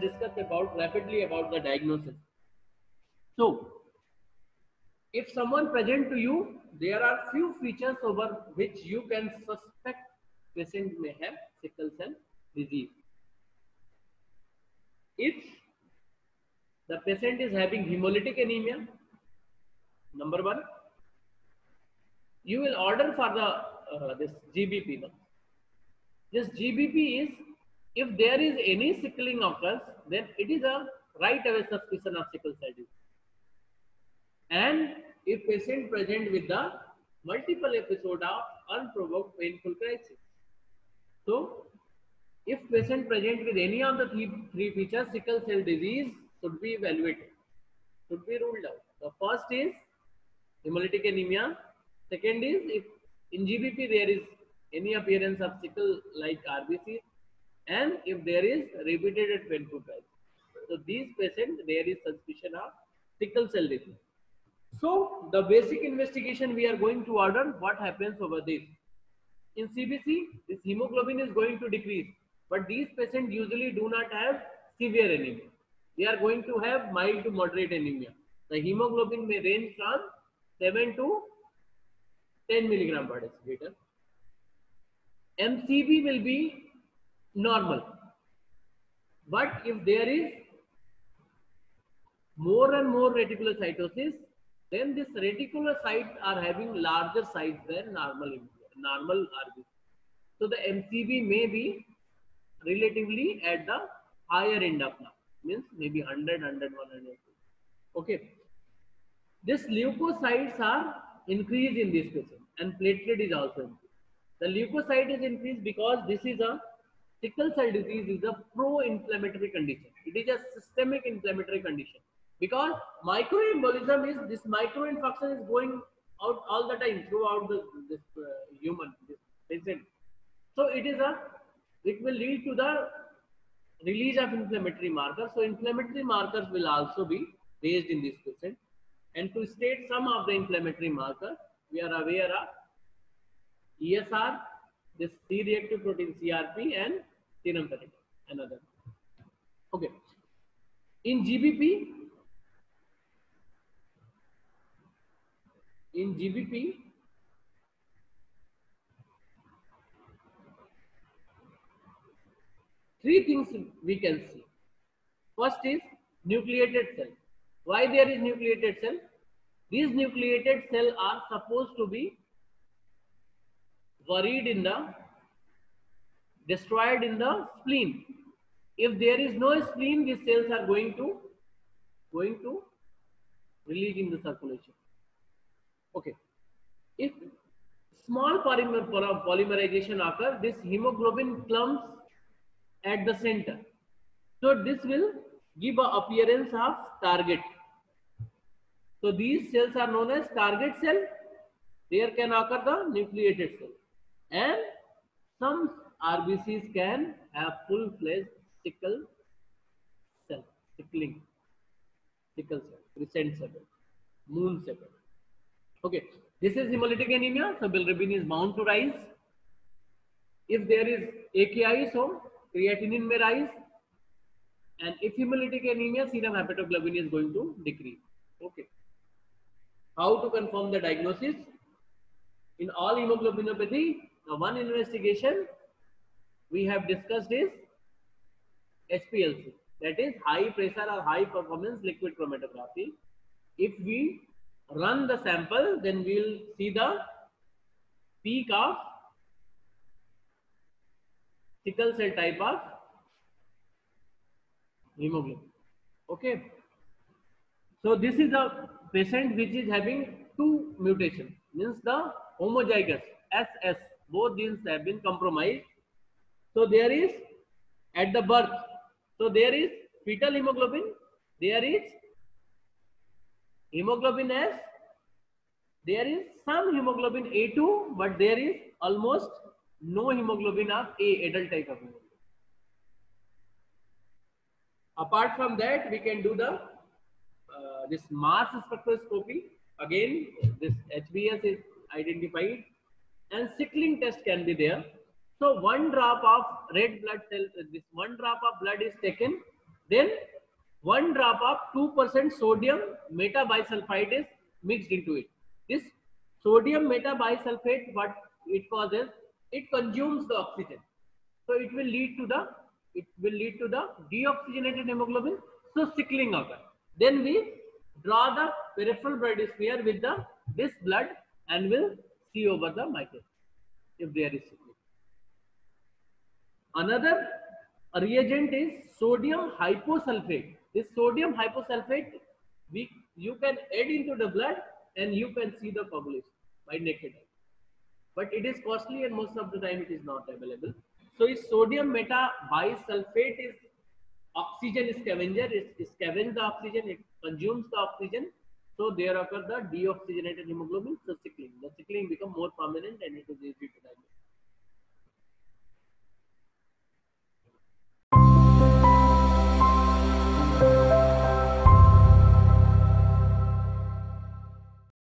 discuss rapidly about the diagnosis. So, if someone present to you, there are few features over which you can suspect patient may have sickle cell disease. If the patient is having hemolytic anemia, number one, you will order for the this GBP. This GBP is, if there is any sickling occurs, then it is a right away suspicion of sickle cell disease. And if patient present with the multiple episode of unprovoked painful crisis. So, if patient present with any of the three features, sickle cell disease should be evaluated, should be ruled out. The first is hemolytic anemia. Second is, if in GBP there is any appearance of sickle like RBC, and if there is repeated painful crisis. So these patients, there is suspicion of sickle cell disease. So the basic investigation we are going to order, what happens over this. In CBC, this hemoglobin is going to decrease, but these patients usually do not have severe anemia. They are going to have mild to moderate anemia. The hemoglobin may range from 7 to 10 milligram per deciliter. MCV will be normal, but if there is more and more reticulocytosis, then this reticulocytes are having larger size than normal RBC. So the MCV may be relatively at the higher end of now, means maybe 100, 100, 100. Okay. This leukocytes are increased in this patient, and platelet is also increased. The leukocyte is increased because this is a sickle cell disease is a pro-inflammatory condition. It is a systemic inflammatory condition. Because microembolism is, this microinfarction is going out all the time throughout this patient. So it will lead to the release of inflammatory markers. So inflammatory markers will also be raised in this patient. And to state some of the inflammatory markers, we are aware of ESR, this C-reactive protein CRP, and serum ferritin, another. Okay. In GBP, three things we can see. First is nucleated cell. Why there is nucleated cell? These nucleated cells are supposed to be destroyed in the spleen. If there is no spleen, these cells are going to release in the circulation. Okay. If small polymerization occurs, this hemoglobin clumps at the center. So this will give an appearance of target. So these cells are known as target cell. There can occur the nucleated cell. And some RBCs can have full-fledged sickle cell, crescent cell, moon cell. Okay, this is hemolytic anemia, so bilirubin is bound to rise. If there is AKI, so creatinine may rise. And if hemolytic anemia, serum hepatoglobin is going to decrease. Okay. How to confirm the diagnosis? In all hemoglobinopathy, one investigation we have discussed is HPLC, that is high pressure or high performance liquid chromatography. If we run the sample, then we will see the peak of sickle cell type of hemoglobin. Okay. So this is a patient which is having two mutations, means the homozygous SS, both genes have been compromised. So there is at the birth, so there is fetal hemoglobin, there is hemoglobin S, there is some hemoglobin A2, but there is almost no hemoglobin of A, adult type of hemoglobin. Apart from that, we can do the this mass spectroscopy. Again, this HBS is identified, and sickling test can be there. So one drop of red blood cell, this one drop of blood is taken, Then 1 drop of 2% sodium metabisulfite is mixed into it. This sodium metabisulfate, what it causes, it consumes the oxygen. So it will lead to the deoxygenated hemoglobin. So sickling occurs. Then we draw the peripheral blood smear with this blood and will see over the microscope if there is sickling. Another reagent is sodium hyposulfate. This sodium hyposulfate you can add into the blood and you can see the coagulation by naked eye. But it is costly and most of the time it is not available. So is sodium metabisulfate is oxygen scavenger. It scavenges the oxygen, it consumes the oxygen. So there occur the deoxygenated hemoglobin, so sickling. The sickling become more prominent and it will